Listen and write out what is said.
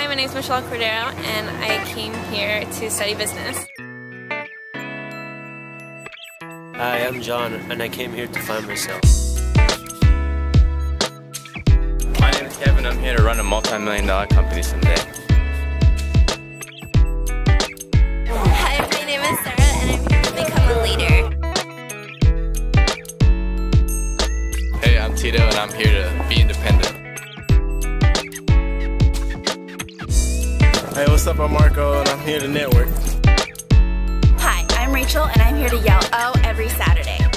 my name is Michelle Cordero, and I came here to study business. Hi, I'm John, and I came here to find myself. My name is Kevin. I'm here to run a multi-million-dollar company someday. Hi, my name is Sarah, and I'm here to become a leader. Hey, I'm Tito, and I'm here to be independent. Hey, what's up? I'm Marco, and I'm here to network. Hi, I'm Rachel, and I'm here to yell "Oh" every Saturday.